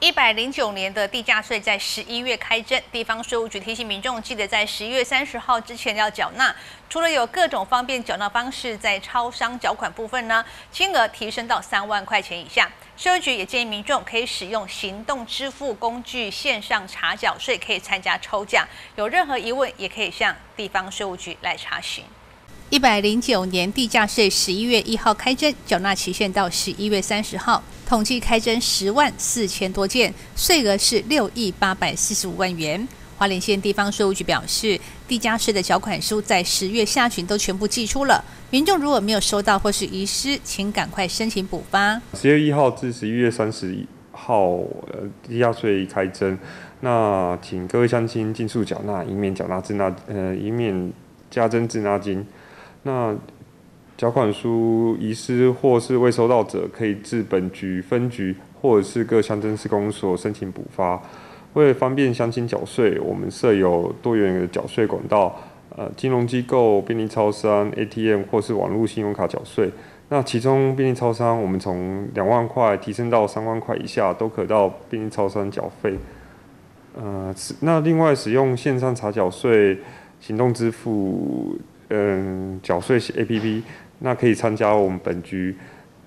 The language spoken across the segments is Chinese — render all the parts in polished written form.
109年的地价税在11月开征，地方税务局提醒民众，记得在11月30号之前要缴纳。除了有各种方便缴纳方式，在超商缴款部分呢，金额提升到3万块钱以下。税务局也建议民众可以使用行动支付工具线上查缴税，可以参加抽奖。有任何疑问，也可以向地方税务局来查询。109年地价税11月1号开征，缴纳期限到11月30号。统计开征10万4千多件，税额是6亿845万元。花莲县地方税务局表示，地价税的缴款书在10月下旬都全部寄出了，民众如果没有收到或是遗失，请赶快申请补发。 10月1号至11月30号，地价税开征，那请各位乡亲尽速缴纳，以免以免加征滞纳金。那缴款书遗失或是未收到者，可以至本局分局或者是各乡镇市公所申请补发。为了方便乡亲缴税，我们设有多元的缴税管道，金融机构、便利超商、ATM 或是网络信用卡缴税。那其中便利超商，我们从2万块提升到3万块以下，都可到便利超商缴费。那另外使用线上查缴税、行动支付。缴税 APP， 那可以参加我们本局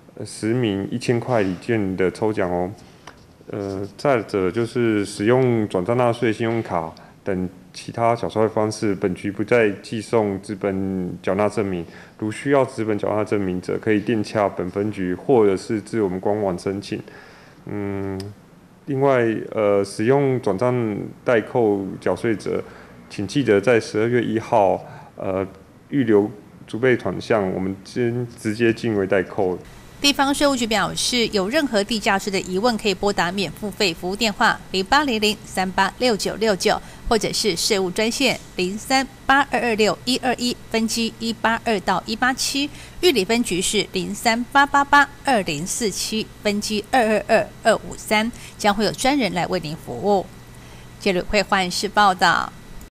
10名1000块礼券的抽奖哦。再者就是使用转账纳税、信用卡等其他缴税方式，本局不再寄送纸本缴纳证明。如需要纸本缴纳证明者，可以电洽本分局，或者是至我们官网申请。另外使用转账代扣缴税者，请记得在12月1号预留储备款项，我们直接进为代扣。 地方税务局表示，有任何地价税的疑问，可以拨打免付费服务电话0800386969，或者是税务专线0382261121分机182到187，玉里分局是0388820047分机222253，将会有专人来为您服务。记者会换视报道。